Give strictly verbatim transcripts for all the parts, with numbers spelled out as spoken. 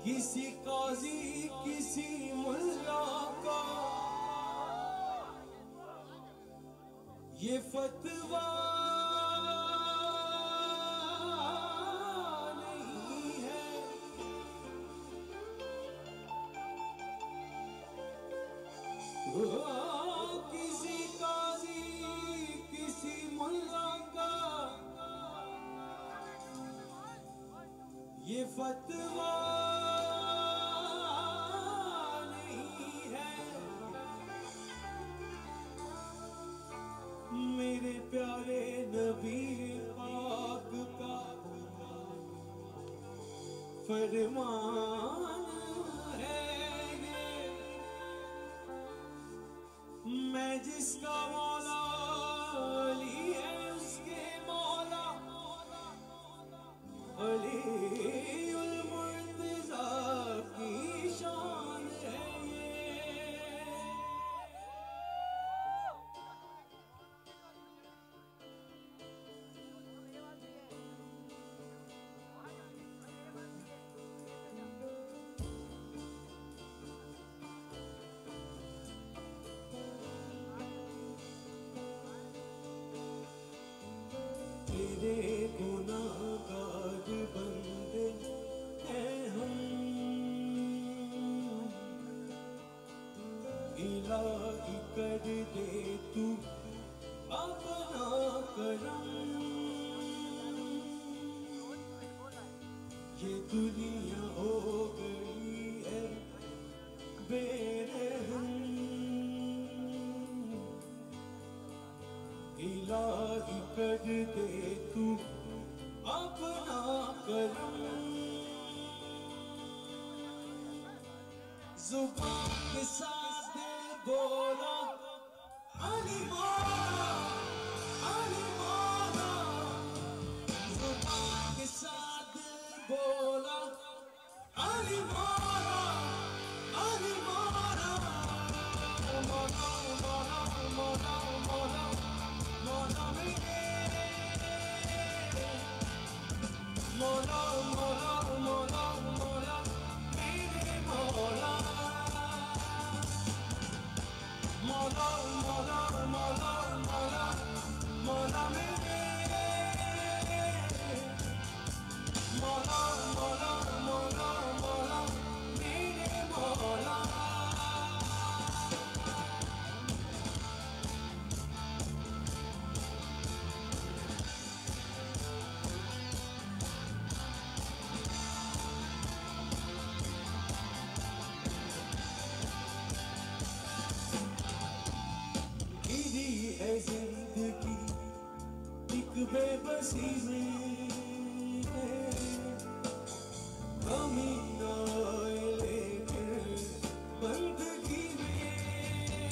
किसी काजी किसी मुल्ला का ये फतवा नहीं है। ओ, किसी काजी किसी मुल्ला का ये फतवा नहीं है। मेरे प्यारे नबी पाक का फरमान है ये। मैं जिसका मौला अली है उसके मौला अली उल मुर्तज़ा की शान है ये। तेरे गुनाहगार बंदे हैं हम, इलाही कर दे तू अपना करम। ये दुनिया हो गई है बेरहम, इलाही कर दे तू अपना करम। जुबान के साथ बोला अली मौला अली मौला, जुबान के साथ बोला अली मौला अली मौला। मौला मौला मौला मौला मौला मेरे मौला मौला मौला मौला मेरे मौला मौला मौला मौला मौला मौला मेरे मौला मौला मौला मौला मेरे मौला। है जिंदगी एक बेबसी में है, कमी न आए लेकिन बंदगी में।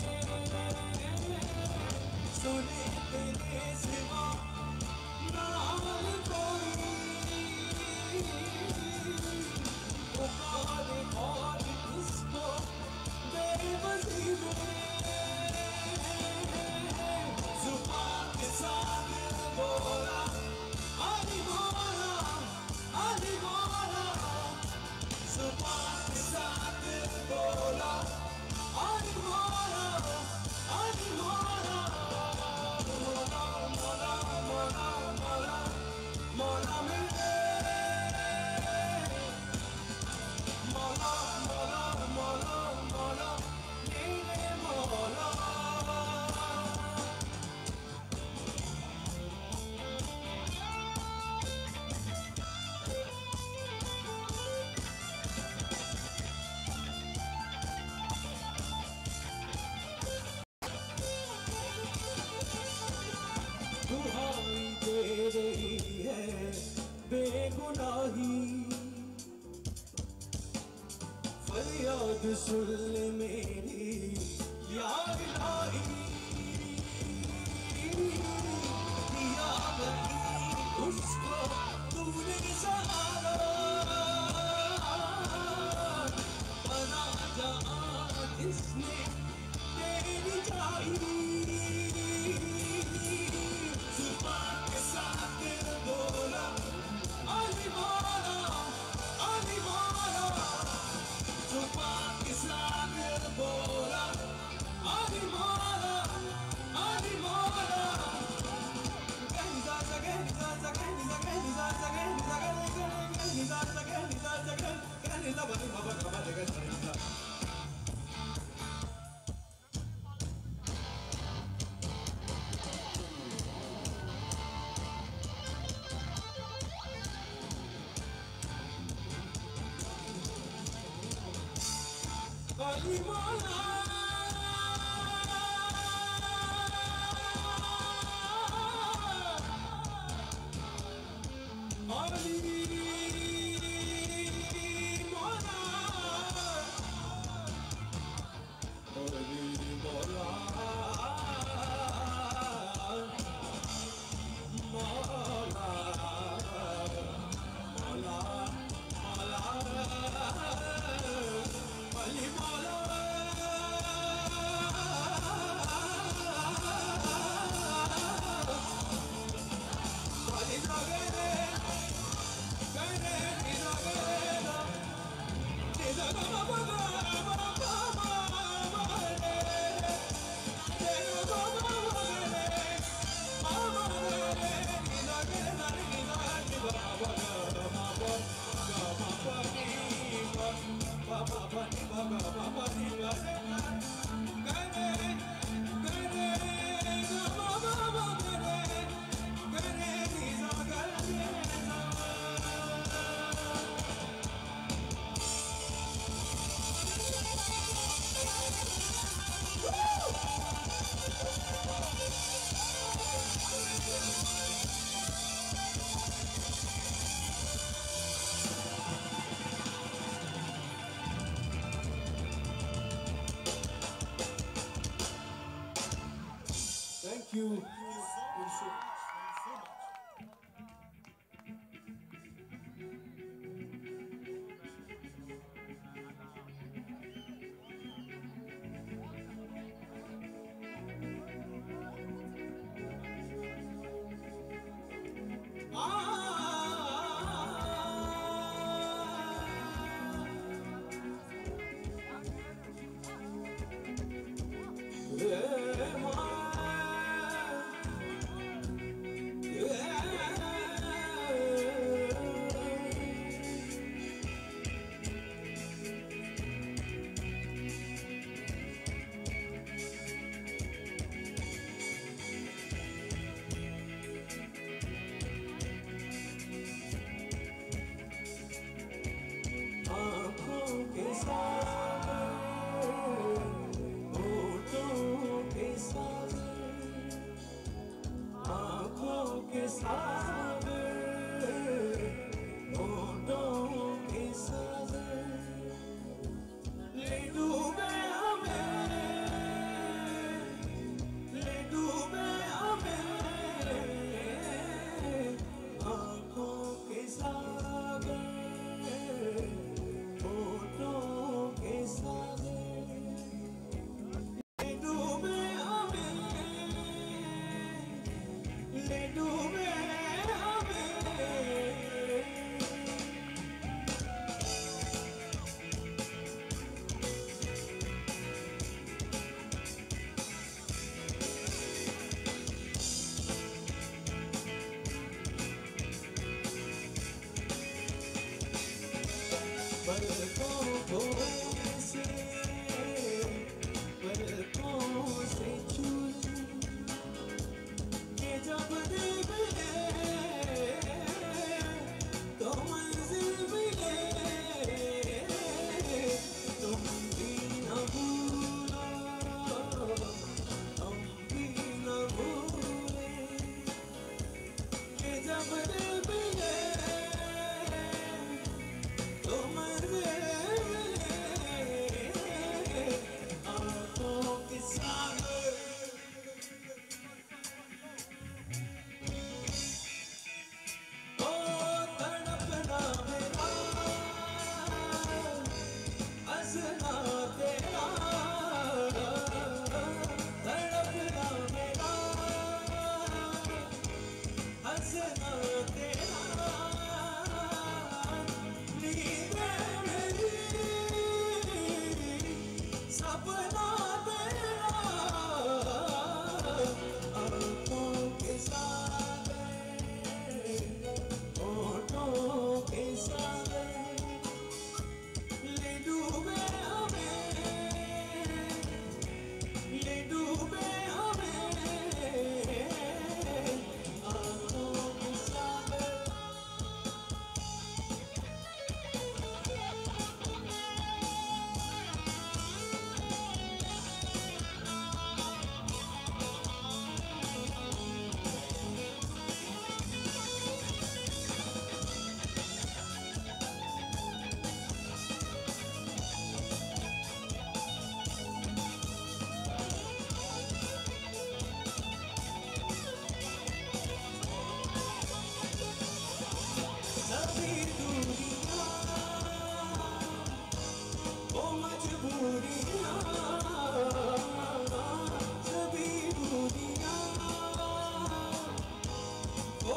सुने तेरे सिवा ना हाल कोई, पुकारे और किसको बेबसी में। बोला अली मौला अली मौला, जुबान के साथ बोला अली मौला अली मौला। मौला मौला मौला मौला मौला मेरे मौला मौला मौला मौला मेरे मौला। दुहाई दे रही है बेगुनाही, फरियाद सुन ले मेरी या इलाही। दिया नहीं उसको तूने सहारा, बना जहां जिसने तेरी चाहिए। जुबान के साथ बोला अली मौला अली मौला। मली मौला Thank you. Thank you so much.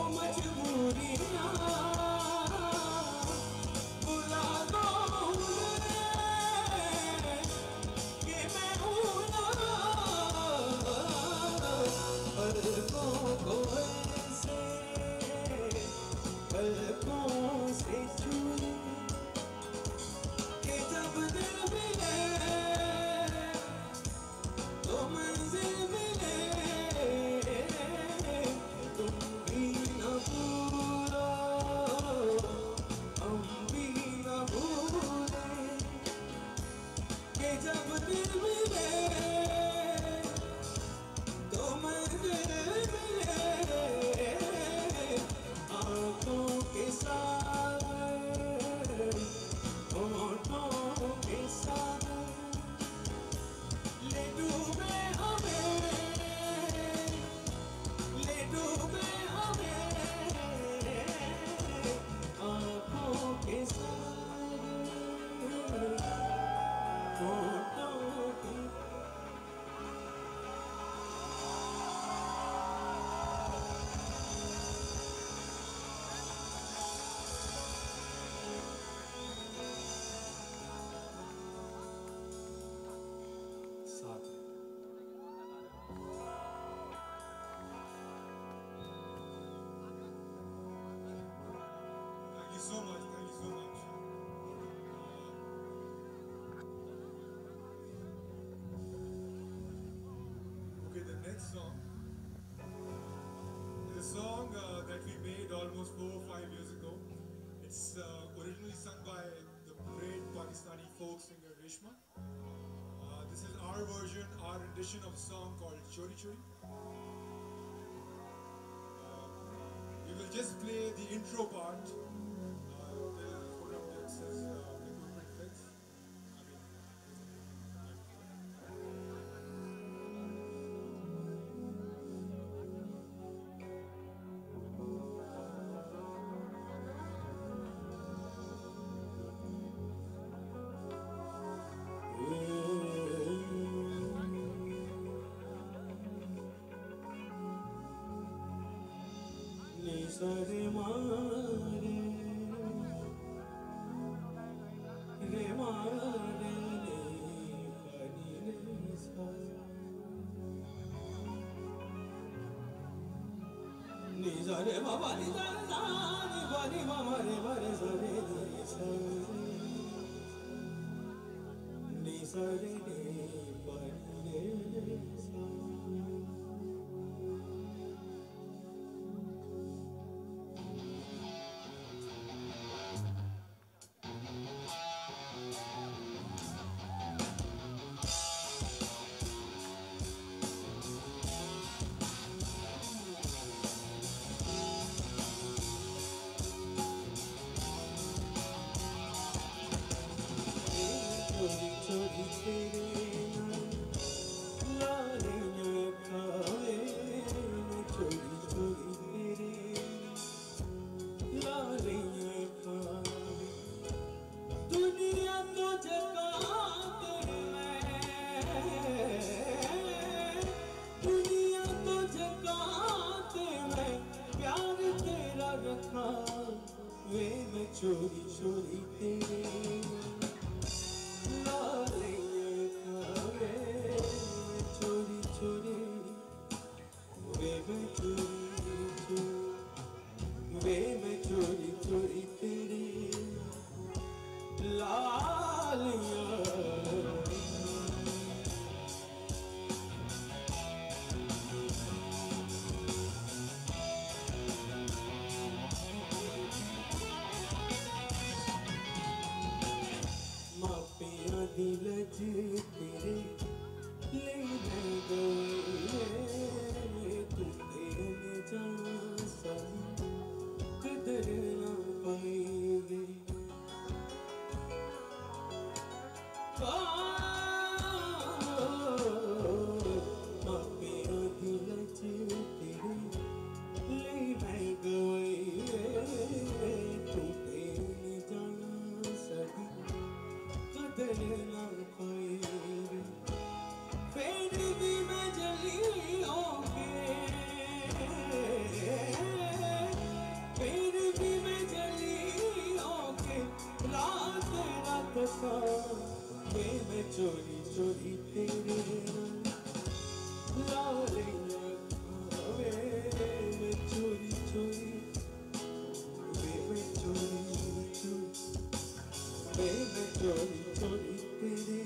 मजबूरियां बुला दो उन्हें कि मैं हूँ ना पलकों को ऐसे पलकों से छूए कि जब दिल मिले तो मंजिल मिले तुम भी न भूलो हम भी न भूले कि जब दिल मिले तो मंजिल मिले आँखों के साथ होठों के साथ ले डूबे हमें ले डूबे हमें आँखों के साथ होठों के साथ Thank you so much. Thank you so much. Uh, okay, the next song is a song uh, that we made almost four or five years ago. It's uh, originally sung by the great Pakistani folk singer Reshma. Uh, this is our version, our rendition of a song called Chori Chori. Uh, we will just play the intro part. Uh, we'll put up the access uh, equipment fix. I mean, निसरे मारे रे मारे ने बनी रे सा निसरे बाबा निसरे सानी बनी मामा रे बरे सरे निसा निसरे ने बनी रे सा चोरी चोरी तेरे लाले खावे चोरी चोरी तेरे लाले खावे दुनिया तो जगाते मैं दुनिया तो जगाते मैं प्यार तेरा रखा वे मैं चोरी चोरी तेरे चोरी चोरी वे मैं चोरी चोरी वे मैं चोरी चोरी तेरे लालिया चोरी चोरी तेरे लालियां वे मैं चोरी चोरी वे मैं चोरी चोरी वे मैं चोरी चोरी तेरे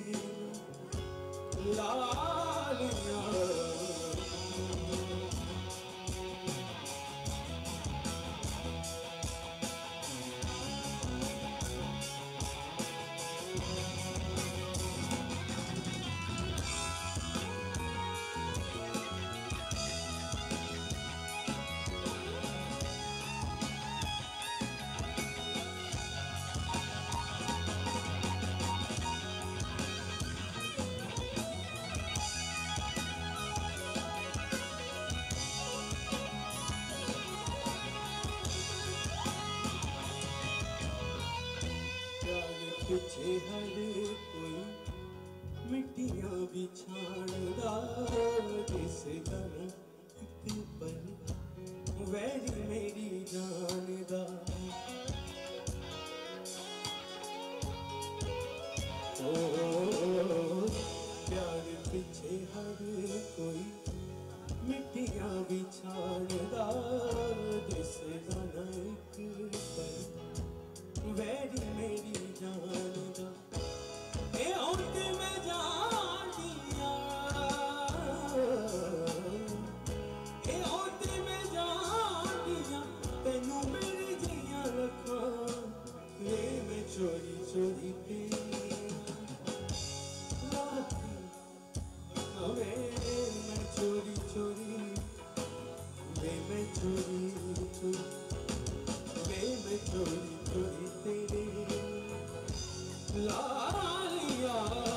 लालियां पीछे हर कोई मिट्टियां बिछाड़दा जिस गाना एक पल वैरी मेरी जान दा ओ प्यार पीछे हर कोई मिट्टियां बिछाड़दा जिस गाना एक पल वैरी मेरी जान दा ए औरते में जान दिया ए औरते में जान दिया तेनू मेरी जिया रखा वे मैं चोरी चोरी पे वे मैं चोरी चोरी वे मैं चोरी चोरी वे मैं चोरी चोरी तेरे लालिया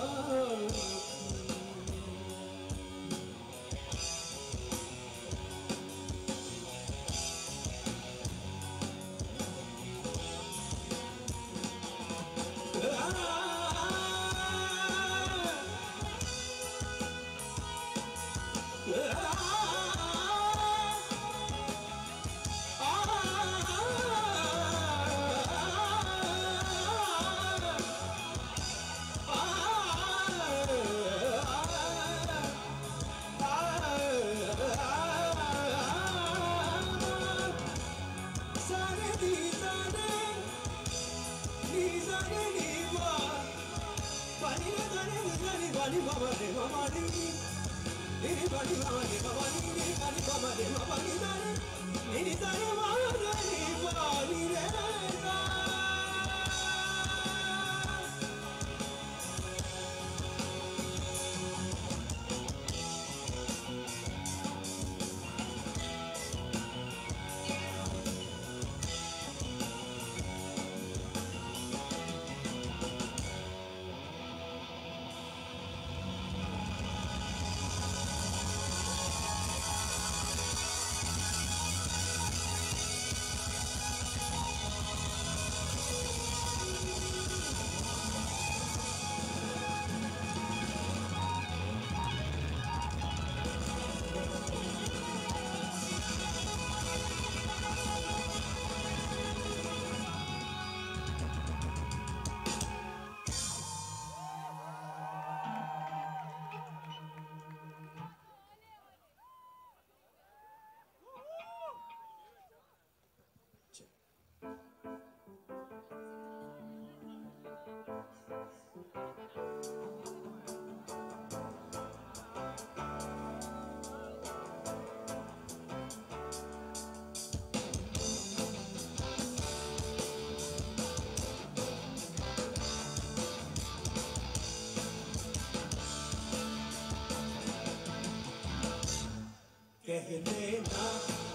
कह देना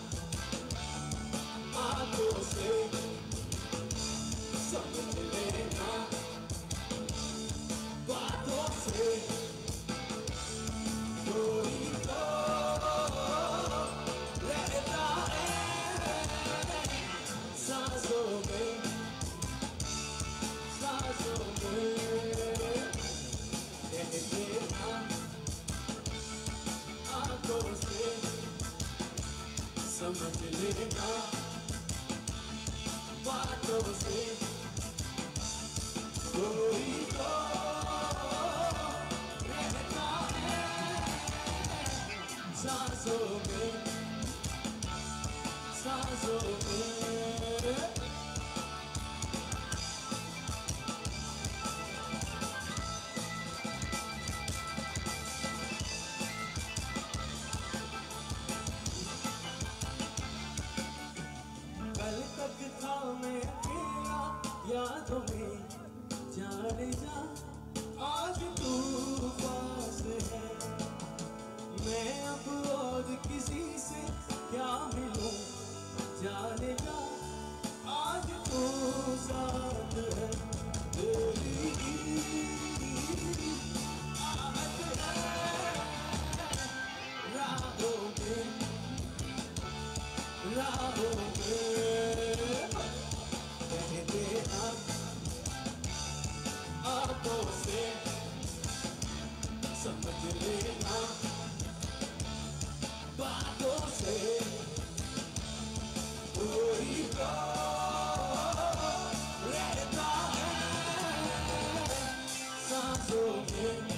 आंखों से समझ लेना बातों से कोई तो रहता है सांसों में सांसों में कह देना आंखों से समझ लेना बातों से कोई तो सांसों में सांसों में कल तक था मैं अकेला यादों में जाने जा आज तू पास है मैं अब और किसी से क्या मिलूं जाने जा आज तू साथ है तेरी आहट है राहों में राहों में कह देना आंखों से समझ लेना बातों से कोई तो रहता है सांसों में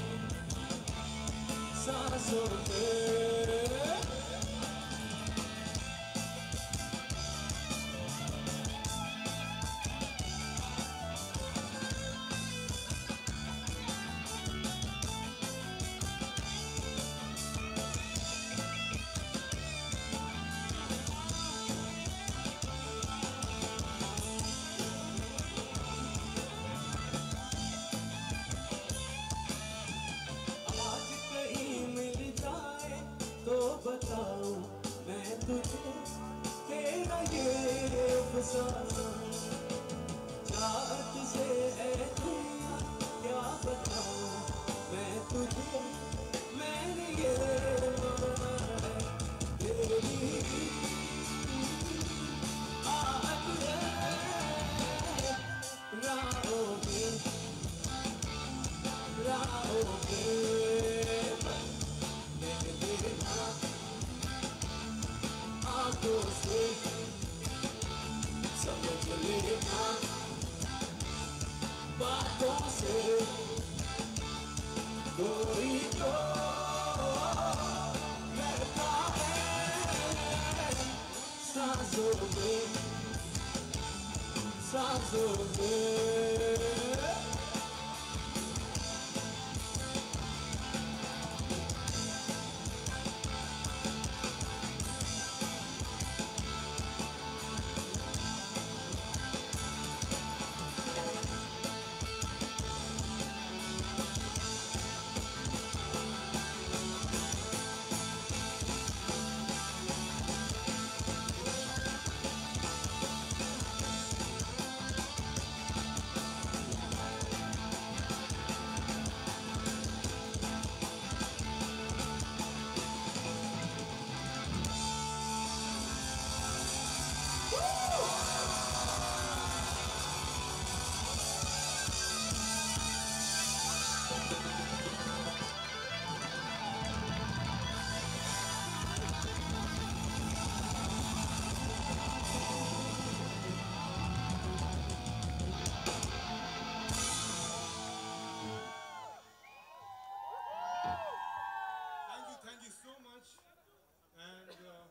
सांसों में तो बताऊं मैं तुझे तेरा ये फसाना चाहत से है दुनिया क्या बताऊं मैं तुझे मैंने ये माना है तेरी आहट है राहों में राहों में आंखों से समझ लेना बातों से कोई तो रहता है सांसों में सांसों में Thank you so much. And uh,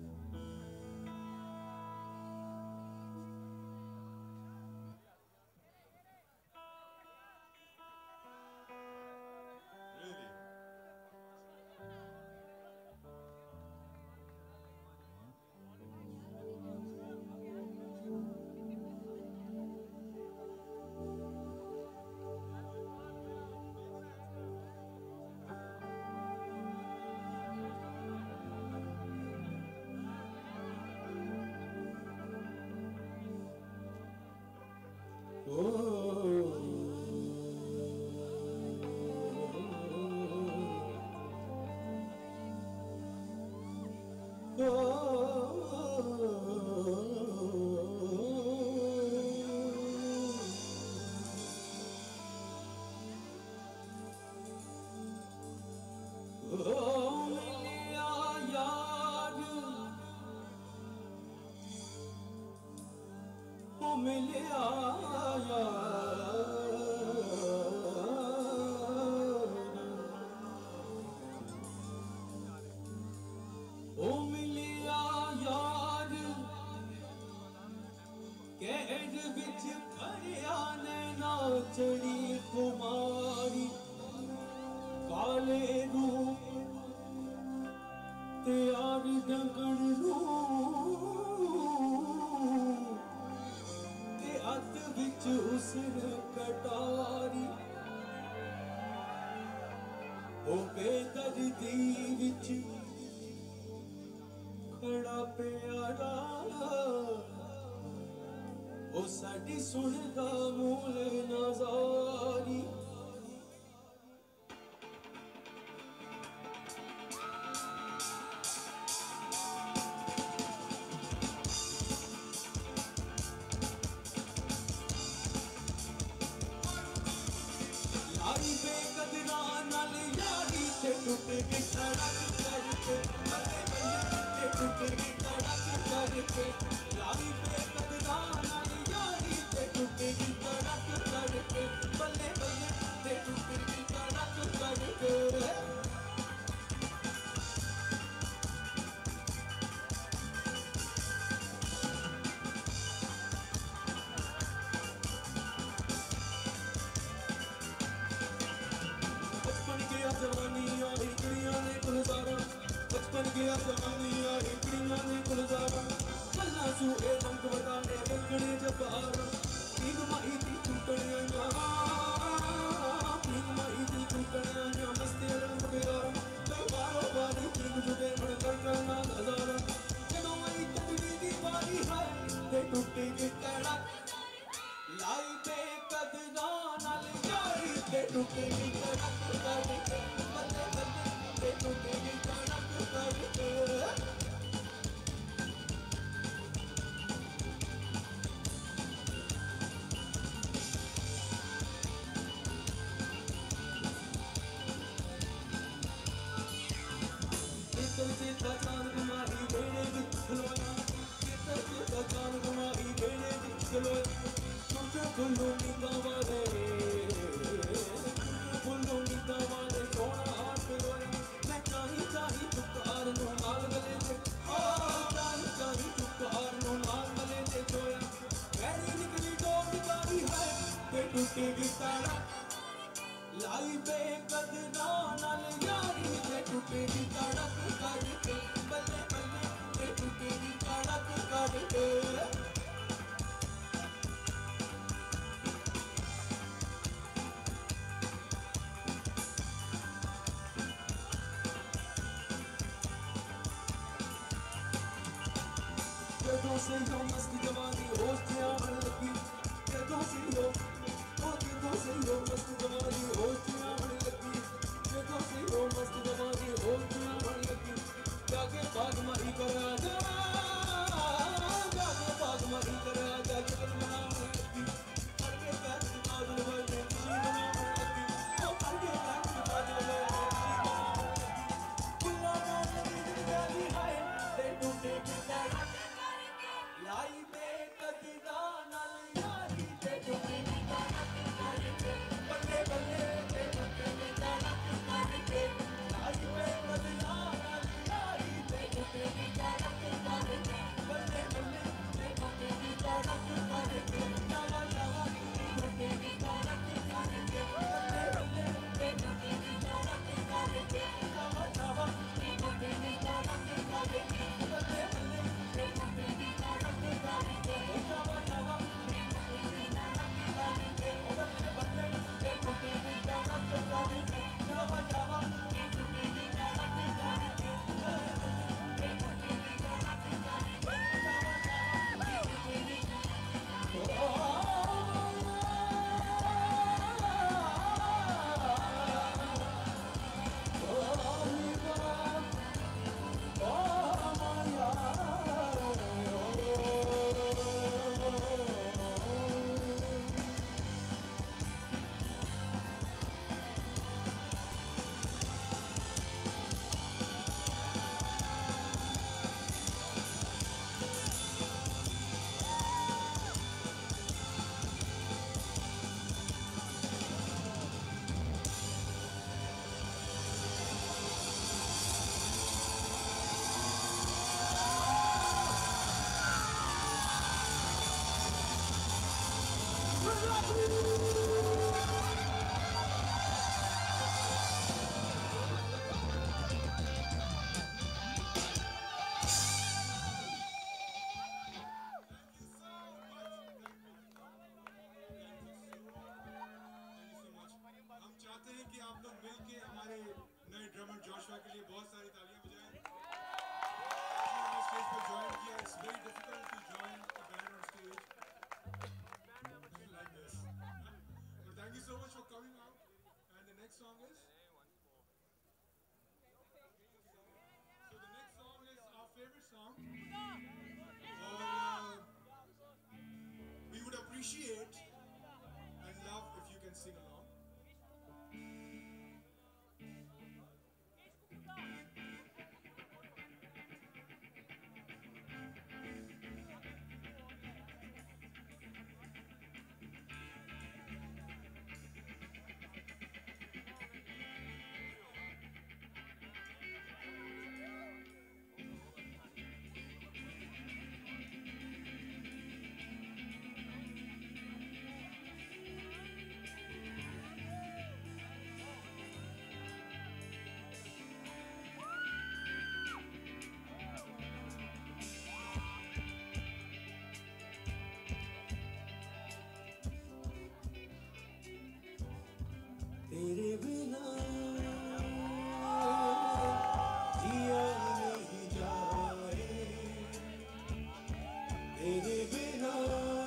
really, कहर विच भरिया नैना चढ़ी कुमारी काले रूप त्यार डंगण ते अत विच हुस्न कटारी ओ बेदर्दी विच खड़ा प्यारा ओ साडी सुनदा मूल नजारी लाई बेकदरा नाल यारी ते टूट के सड़क करके बल्ले बल्ले ते टूट के सड़क करके लाई बेकदरा नाल यारी ते टूट के सड़क करके बल्ले बल्ले ते टूट के सड़क करके बचपन गया जवानी आई कुड़ियां ने गुलजारा बचपन गया जवानी आई कुड़ियां ने गुलजारा पल्ला सू ए रंग वटाने रंगने जबारा पीग माई दी टूटणियां पीग माई दी टूटणियां मस्ती रंग बेगारा कई बारो बारी पीग जुटे मन कर करना नजारा जदों आई तकड़ी दी बारी है ते टूटे के तड़ा लाई बेकदरा नाल यारी ते टूटे की सड़क करके बल्ले बल्ले ते टूटे की सड़क करके इतर से चांद कुमारी बेड़े विच खलोया इतर से चांद कुमारी बेड़े विच खलोया तुझे फुल्लों नींदा वाले फुल्लों नींदा वाले सोना हाथ रोया मैं चाही चाही पुकार नो नाल गले ते ओ चाही चाही पुकार नो नाल गले ते सोया मेरी निकली डोर गाड़ी है ते टूटेगी तारा लाई बेकदरा नाल यारी ते टूटेगी सड़क करके बल्ले बल्ले ते टूटेगी सड़क करके जदों से यो मस्त जवानी होश च आवन लगी जदों से यो ओ जदों से यो मस्त जवानी होश च आवन लगी जदों से यो मस्त जवानी होश च आवन लगी जाके बाग मारी कर आजा जाके बाग मारी कर आजा जगन मनावन लगी करके पैर बादल वाले खुशी मनावन लगी ओ करके पैर बादल वाले खुशी मनावन लगी फुल्ला नाल गाली है ते टूटे की सड़क लाई बेकदरा नाल यारी ते टूटे की सड़क करके बल्ले बल्ले ते टूटे की सड़क करके लाई बेकदरा नाल यारी ते टूटे की सड़क हम चाहते हैं कि आप लोग मिलके हमारे नए ड्रमर जोशुआ के लिए बहुत सारी तालियां बजाएं। हमने स्टेज पर ज्वाइन किया। It's very difficult to join a band on stage like this. But thank you so much for coming out. And the next song is. So the next song is our favorite song. Or uh, we would appreciate and love if you can sing along. तेरे बिना जिया नहीं जाए, तेरे बिना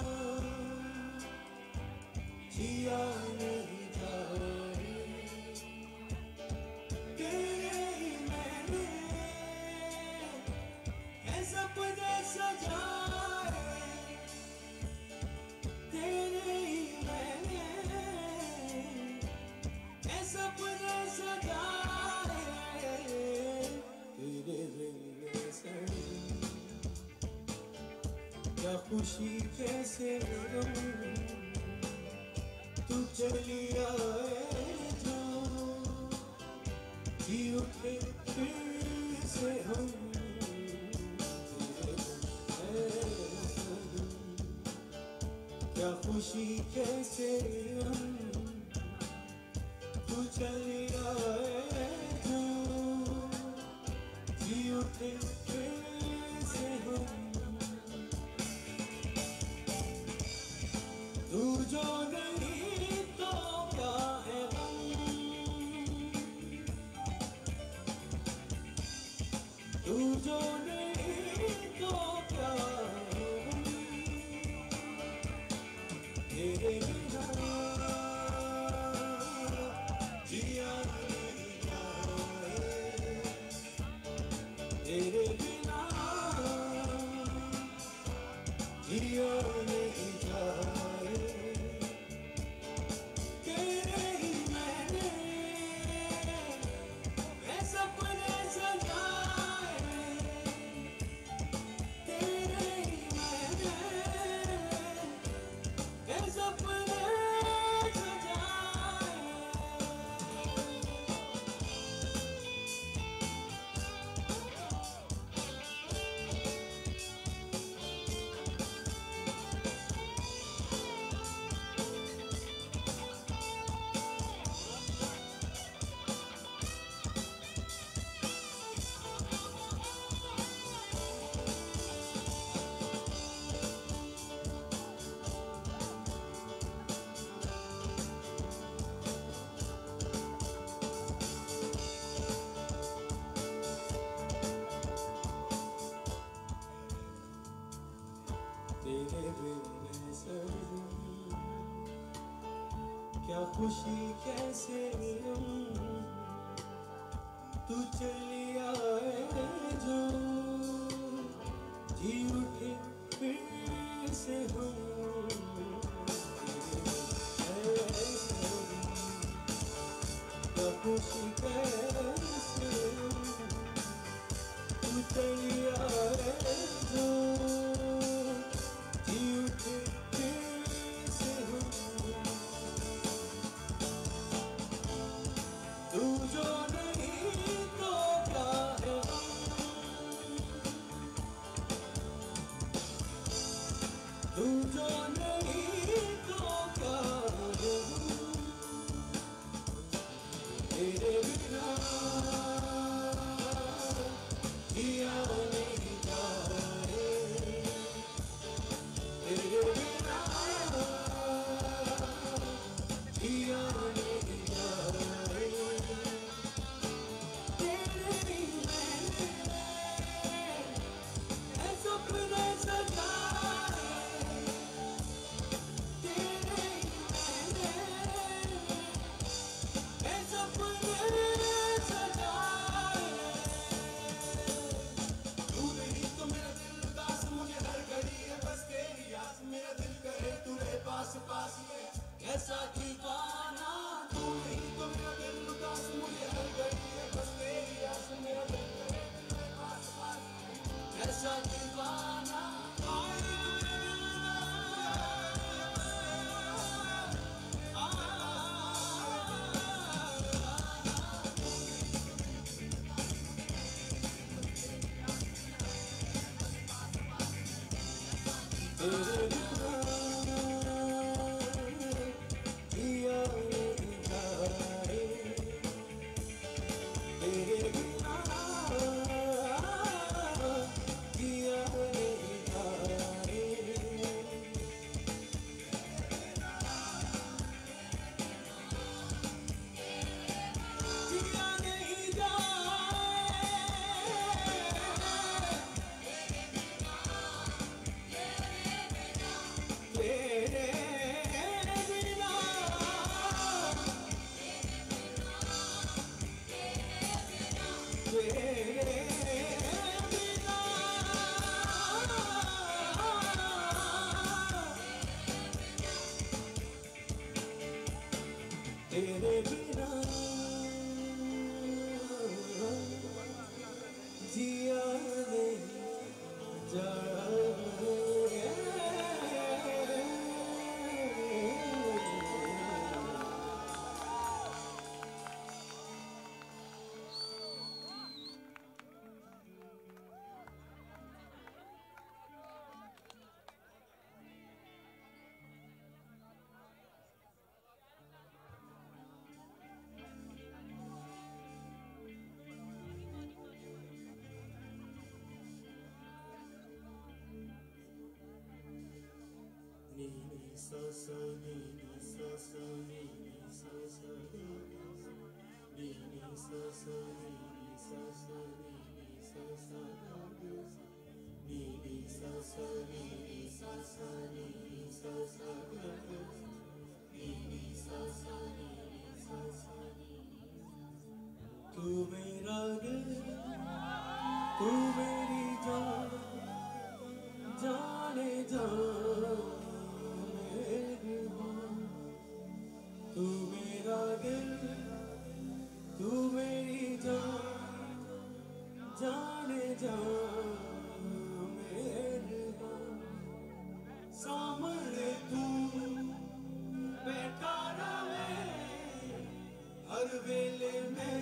जिया नहीं जाए, तेरे ही मैंने है सपने सजाए, तेरे ही मैंने सपने सजाए, तेरे बिन सही क्या खुशी कैसे गम, तू चली आए जो जी उठे फिर से हम, तेरे बिन सही क्या खुशी कैसे गम, तू चली आए जो जी उठे फिर से हम, तू जो नहीं तो क्या है गम, तू जो नहीं तो क्या है गम, तेरे बिना जिया नहीं जाए, तेरे बिना जिया नहीं जाए, तेरे ही मैंने है सपने सजाए, तेरे ही मैंने है सपने सजाए। तेरे बिन सही क्या खुशी कैसे गम, तू चली आए जो जी उठे फिर से हम, क्या खुशी कैसे गम, तू चली आए जो जी उठे फिर से हम, तू जो नहीं तो क्या है गम, तू जो नहीं तो क्या कैसा दीवाना तू नहीं तो मेरा दिल उदास मुझे हर घड़ी है बस तेरी आस मेरा दिल करे तेरे पास पास कैसा दीवाना तेरे बिना जिया नहीं जाए तेरे बिना जिया नहीं जाए जिया नहीं तेरे बिना जिया नहीं जाए ni ni sa sa ni ni sa sa ni ni sa sa ni ni sa sa ni ni sa sa ni ni sa sa ni ni sa sa ni ni sa sa ni ni sa sa ni ni sa sa ni ni sa sa तू मेरा दिल तू मेरी जान जाने जान तू मेरा दिल तू मेरी जान जाने जान मेहरबान सामने तू बैठा रहे हर वेले में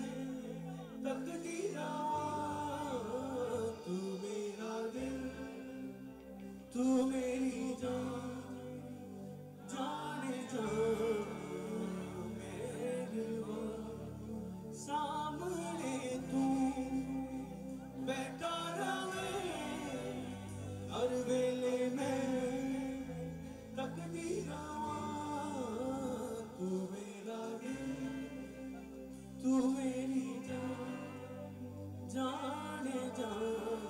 तकदीरा तू मेरा दिल तू मेरी जान जाने जान सामने तू बैठा रहे हर वेले में तकदीरा तू मेरा दिल तू मेरी जान जाने जान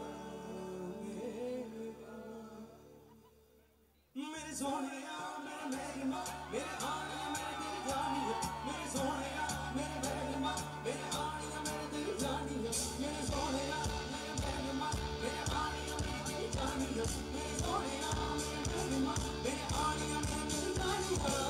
मेरे सोने मेरे मेहरमा मेरे आने मेरे दिल जानिए मेरे सोने मेरे मेहरमा मेरे आने मेरे दिल जानिए मेरे सोने मेरे मेहरमा मेरे आने मेरे दिल जानिए मेरे सोने मेरे मेहरमा मेरे आने मेरे दिल जानिए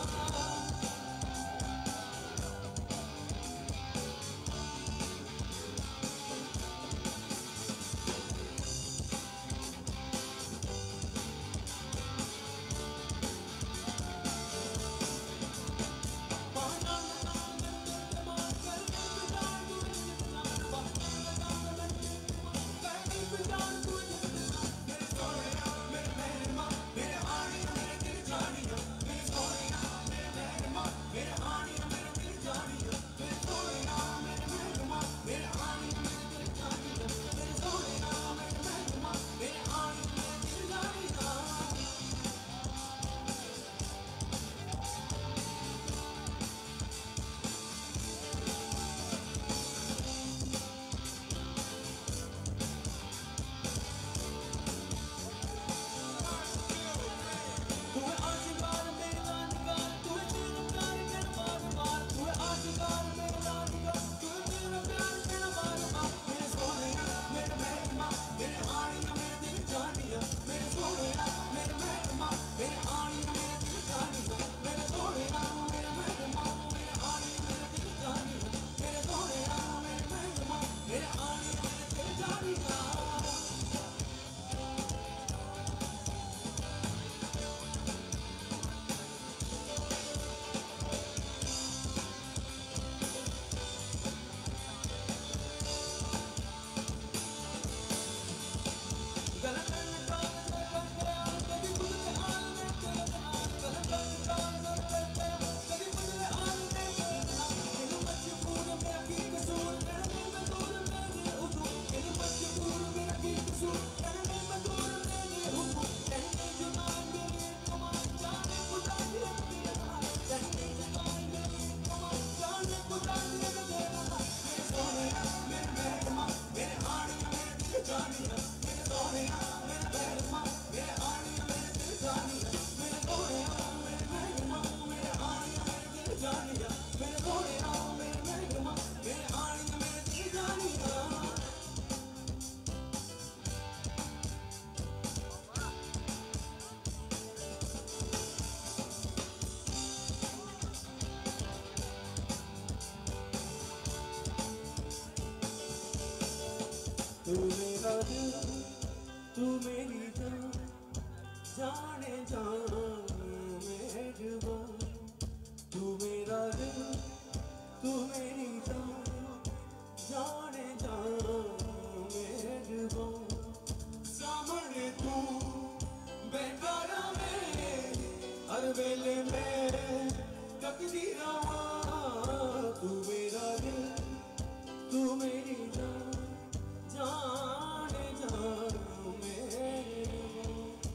जाने जा मेहरबान, तू मेरा दिल तू मेरी जान, जाने जा मेहरबान, सामने तू बैठा रहे हर वेले में तकदी रहा, तू मेरा दिल तू मेरी जान, जाने जा मेहरबान।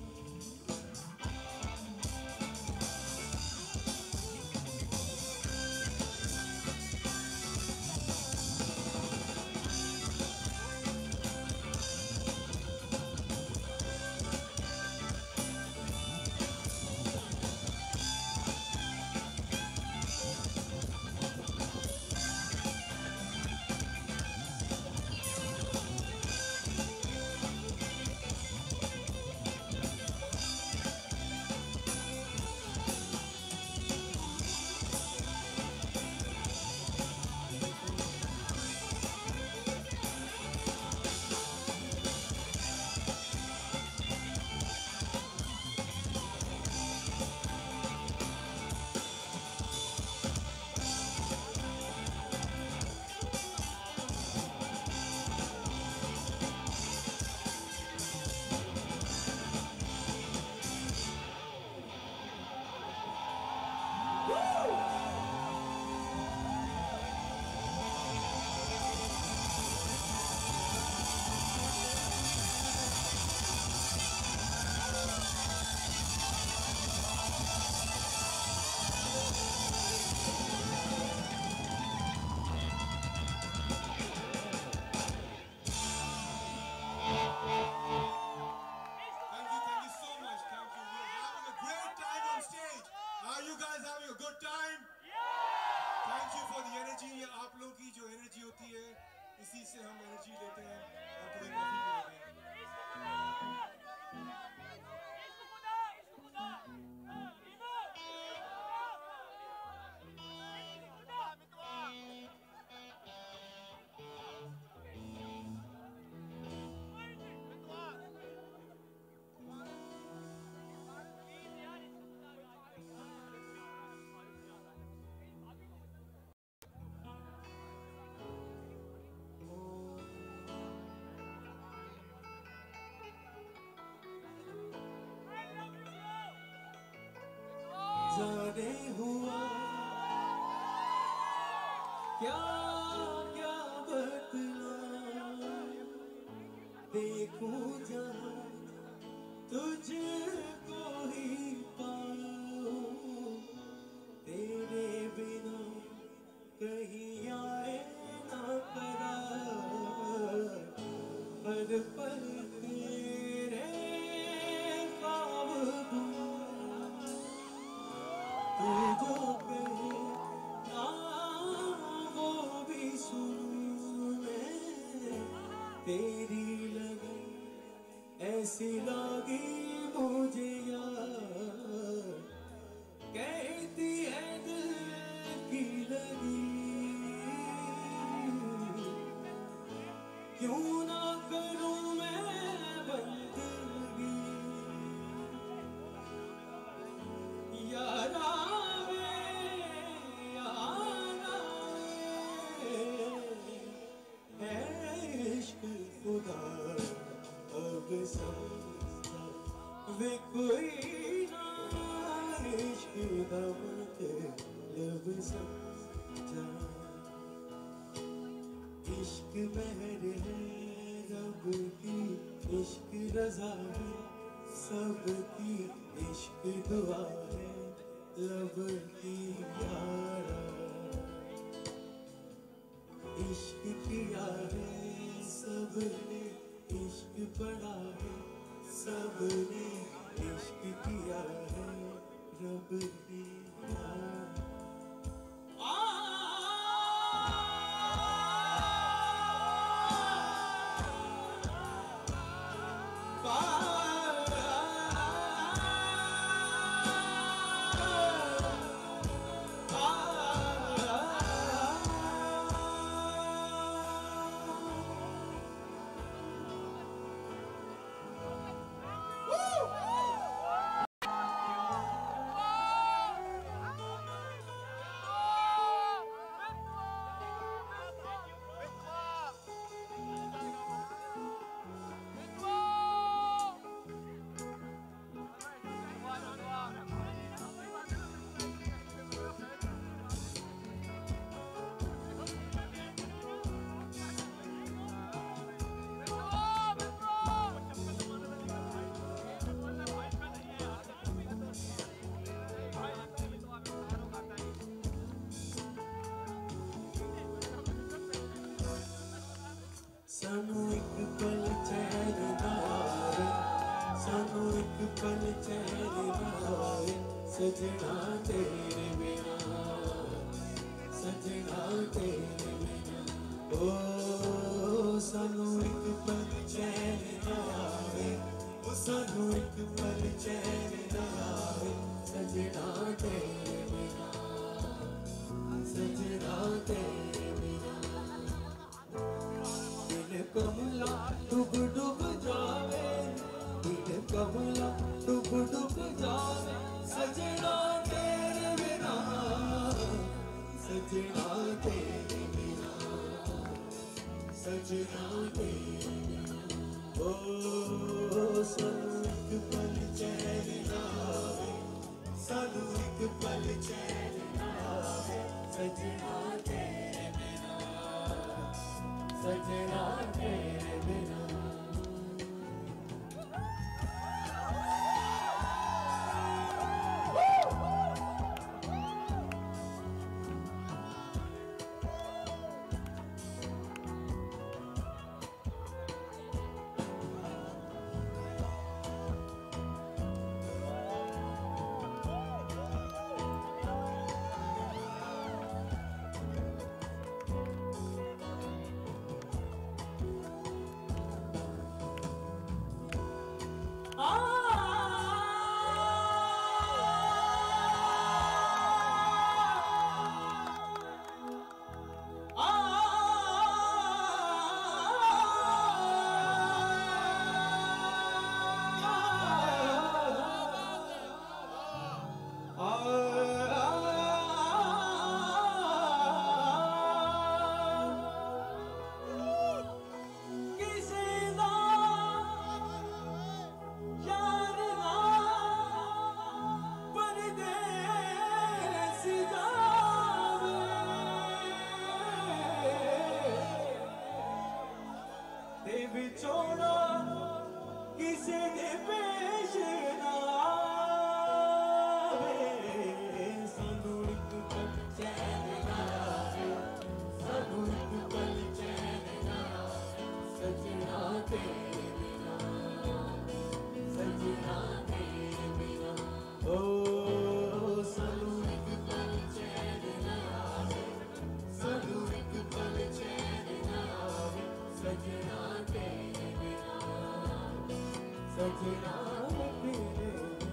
Thank you, thank you so much. Thank you. We're having a great time on stage. Are you guys having a good time? Thank you for the energy. ये आप लोगों की जो एनर्जी होती है, इसी से हम एनर्जी लेते हैं और थोड़ी कॉफी भी लेते हैं। जाने हुआ क्या क्या बदला, देखूं जहाँ तुझको ही पाऊं, तेरे बिना कहीं आए ना करार, हर पल तेरे ख्वाब दूं, तू जो कहे ना वो भी सुनूं मैं, तेरी लगन ऐसी लगी मुझे यार, कहती है दिल की लगी, क्यों ना करूं मैं बंदगी, यारा खुदा अब समझा वे कोई ना, इश्क दमक लब समझा, इश्क महर है रब की, इश्क रजा है सबकी, इश्क दुआ है लब की यारा, इश्क किया है सबने, इश्क पढ़ा है सबने, इश्क किया है रब की यार। सानू एक पल चैन ना आवे सानू एक पल चैन ना आवे सजना तेरे बिना सजना तेरे बिना ओ सानू एक पल चैन ना आवे ओ सानू एक पल चैन ना आवे सजना तेरे बिना सजना तेरे बिना दिल कमला डूब डूब जावे दिल कमला डूब डूब जावे सजना तेरे बिना सजना तेरे बिना सजना तेरे बिना ओ सानू एक पल चैन ना आवे सानू एक पल चैन ना आवे सजना तेरे बिना सजना तेरे बिना छोड़ो किसी ने पेश ना आवे सानू एक पल चैन ना आवे सानू एक पल चैन ना आवे सजना तेरे बिना सजना तेरे बिना ओ सानू एक पल चैन ना आवे सानू एक पल चैन ना आवे सजना तेरे बिना सजना तेरे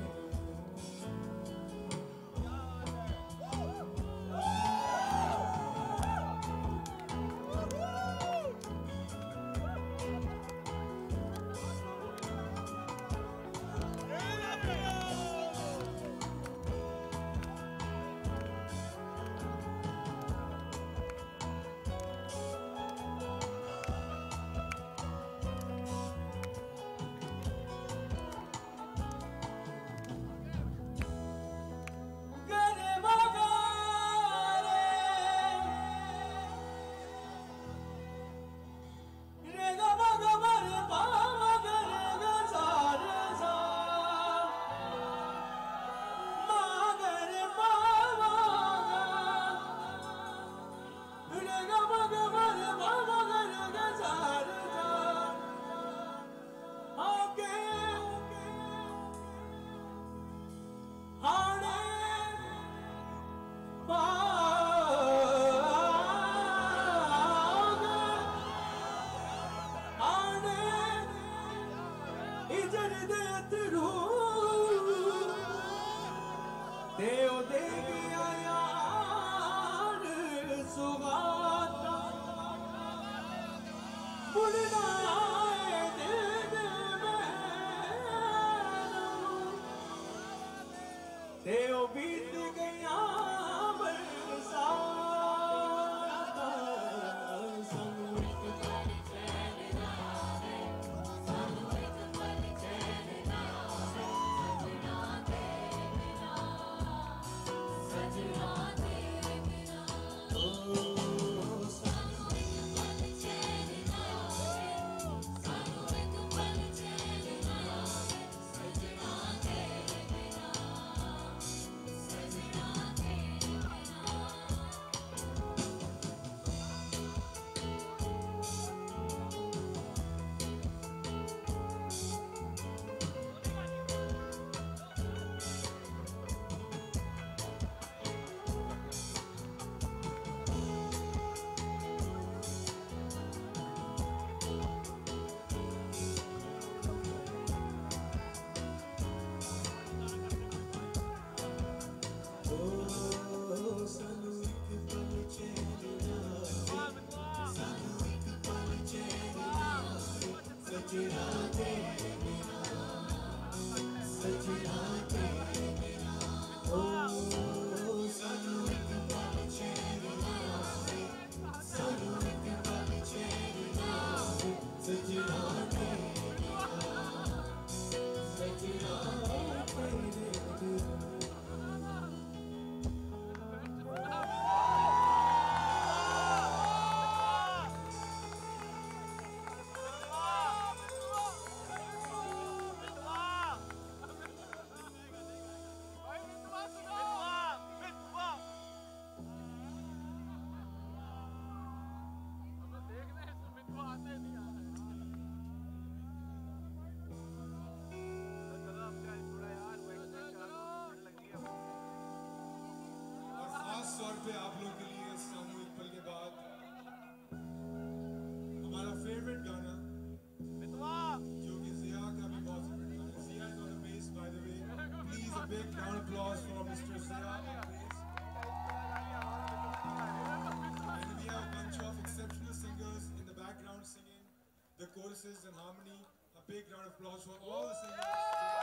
देव दे गया यार सुगाता बुलना है दिल में देव बीत गया बरसात Sajna पे आप लोगों के लिए सामूहिक पल के बाद हमारा फेवरेट गाना जो कि जिया का भी बहुत फेवरेट गाना है. Zia is on the bass, by the way. Please a big round of applause for Mister Zia on bass. And we have a bunch of exceptional singers in the background singing the choruses and harmony. A big round of applause for all the singers.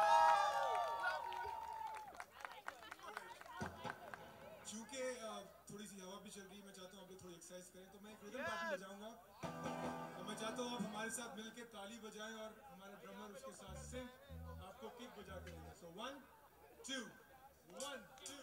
चूंकि थोड़ी सी हवा भी चल रही है, मैं चाहता हूँ आप लोग थोड़ी एक्सरसाइज करें, तो मैं एक रिदम पैटर्न बजाऊंगा और मैं चाहता हूँ आप हमारे साथ मिलके ताली बजाएं और हमारे ड्रमर उसके साथ सिंग आपको किक बजा के देंगे. So one two one two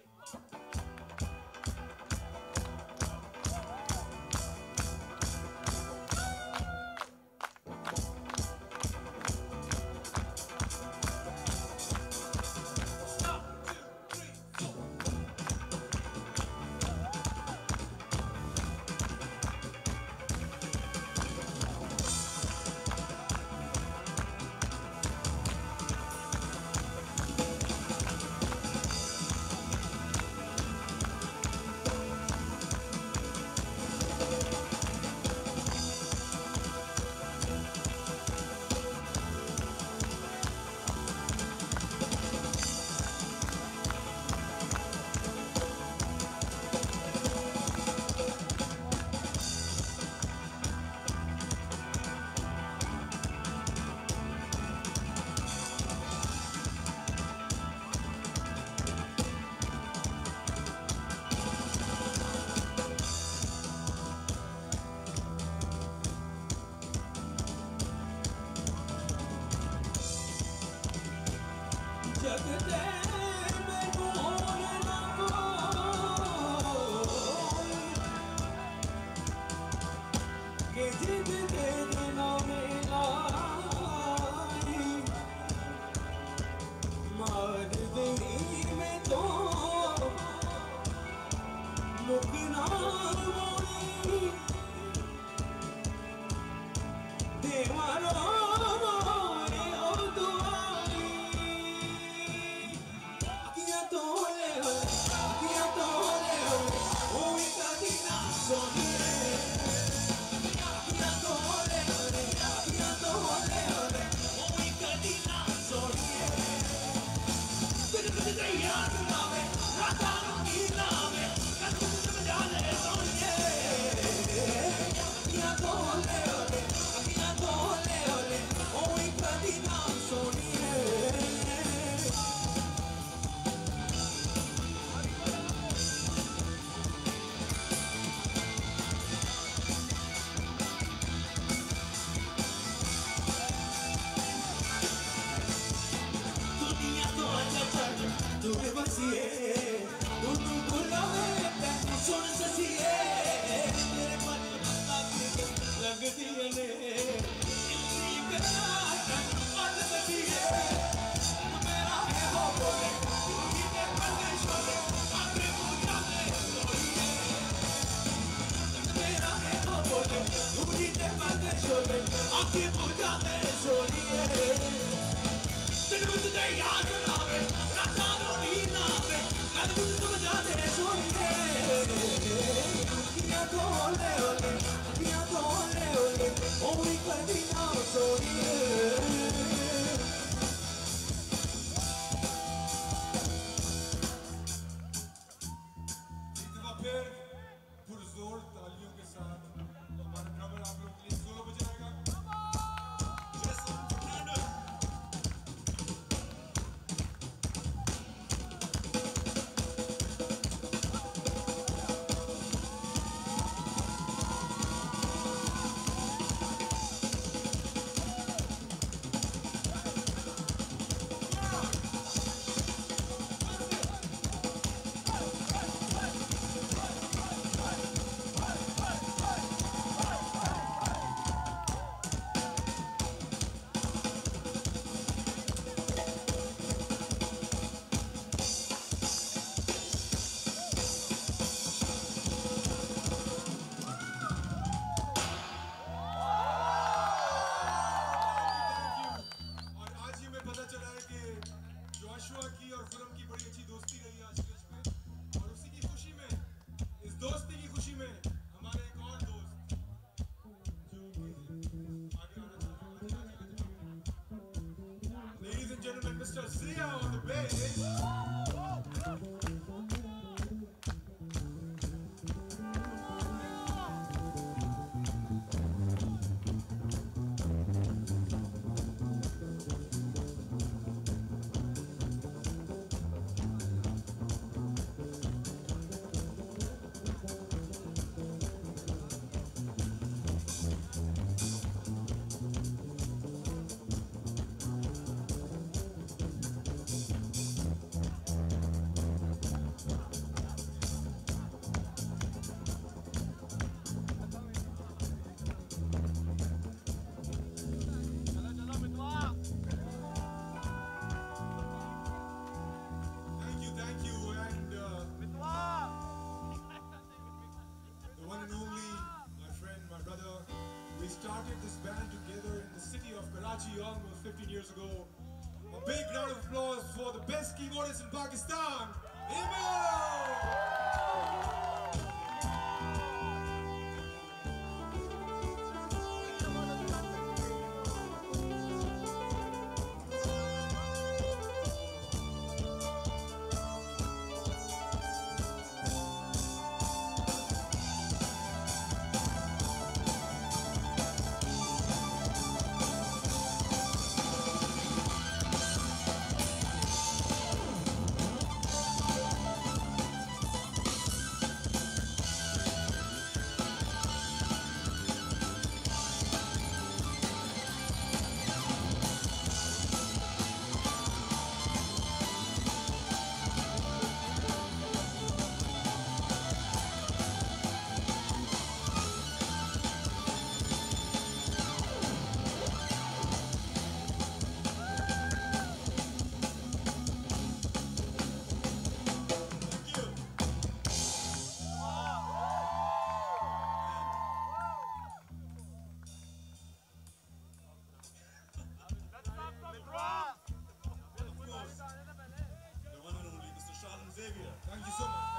पुरजोर तालियों के साथ हमारा ड्रमर आप लोगों के लिए सोलो बजाएगा. Jason Fernandez. Mister Sia on the bass. Thank you, thank you, and uh, the one and only, my friend, my brother. We started this band together in the city of Karachi almost fifteen years ago. A big round of applause for the best keyboardist in Pakistan, Imam! Thank you so much.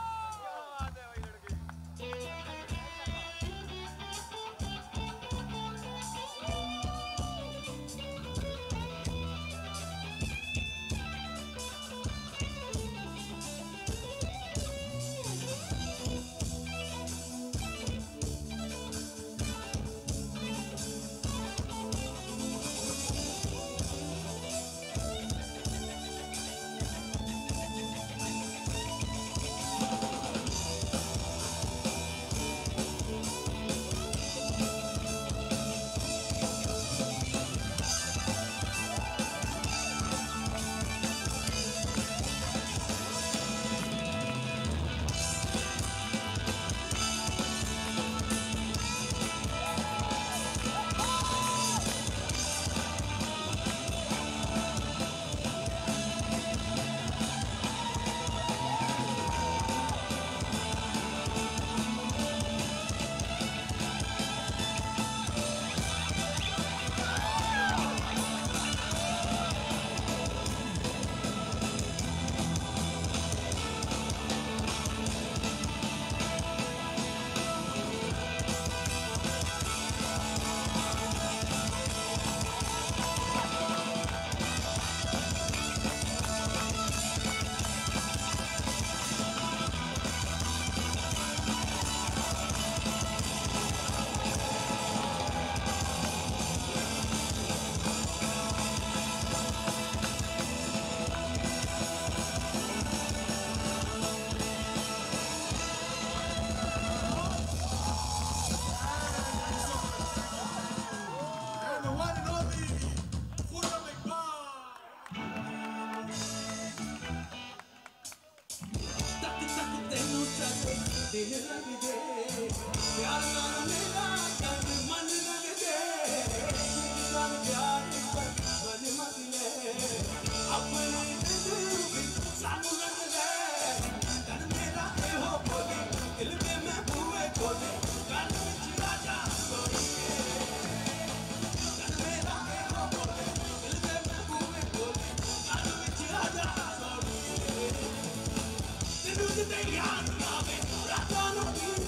दिल लग दे प्यार नाल मेरा तन मन लग दे इंसान प्यार पर मन मत ले अपने दिल विच सानू लग ले तन मेरा ए हो बोली दिल में मैं हुए खोले गल विच राजा सोई तन मेरा ए हो बोली दिल में मैं हुए खोले गल विच राजा सोई दिल विच ते याद आवे राजा नु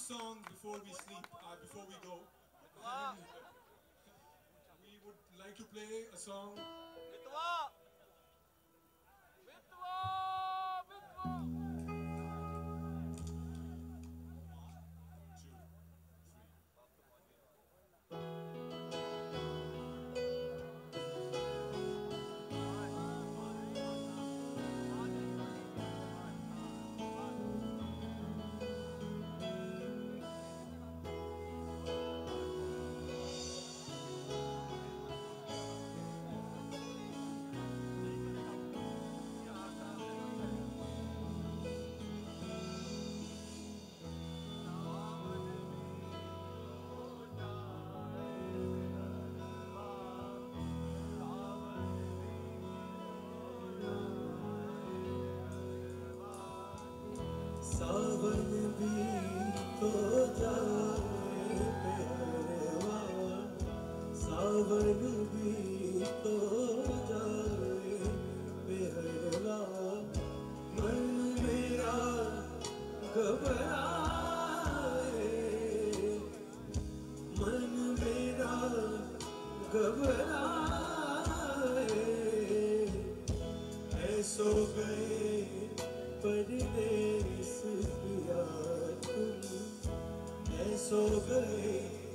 song before we sleep, uh, before we go. We would like to play a song. सावन भी तो जाए पहरवा, सावन भी तो जाए पहरवा, मन मेरा घबराए, मन मेरा घबराए, ऐसो गए परदेस पिया तुम, ऐसो गए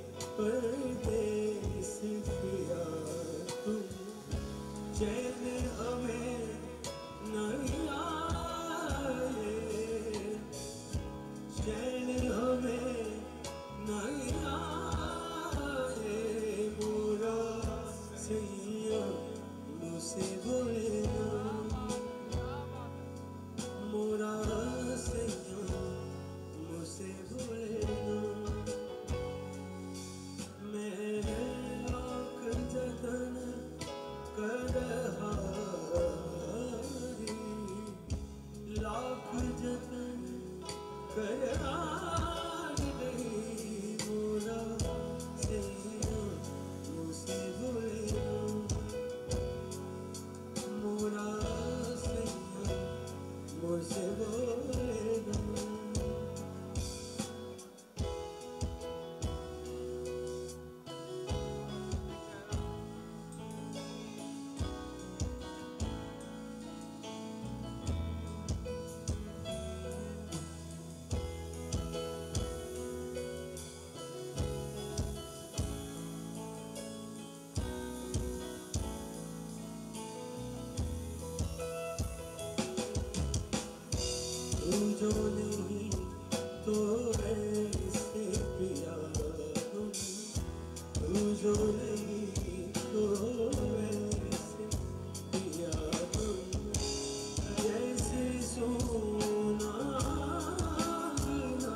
परदेस पिया तुम, चैन हमें नहीं आए, चैन हमें नहीं आए, मोरा सैया मुझसे बोले ना, मोरा सैया मुझसे बोले ना, मैं लाख जतन कर हारी, लाख जतन कर हारी, मोरा सैया मुझसे बोले ना, मोरा सैया मुझसे बोले ना। तू जो नहीं तो ऐसे पिया तुम, तू जो नहीं तो ऐसे पिया तुम, जैसे सोना बिना,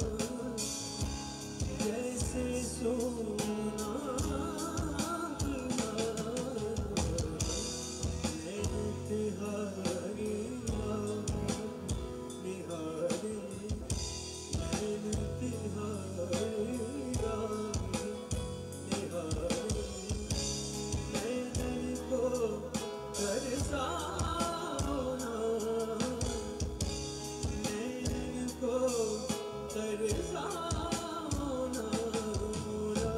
जैसे सोना बिना, नैन तिहारी निहारे, नैन तिहारी निहारे, नैन को तरसाना, नैन को तरसाना, मोरा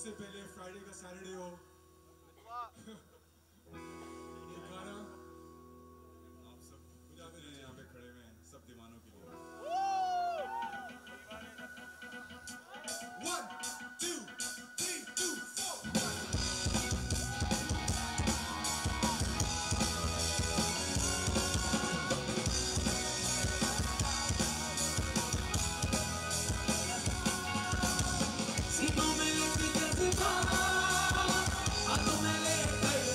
इससे पहले फ्राइडे का सैटरडे हो ये गाना आप सब जितने यहाँ पे खड़े हुए हैं सब दीवानों के लिए One, two, three, two, four. सीनों में लेके जज्बा, हाथों में लेकर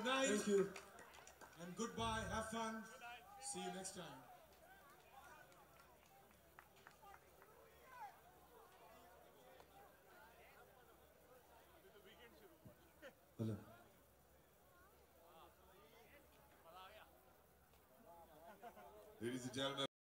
Good night Thank you. and goodbye. Have fun. See you next time. Hello. Ladies and gentlemen.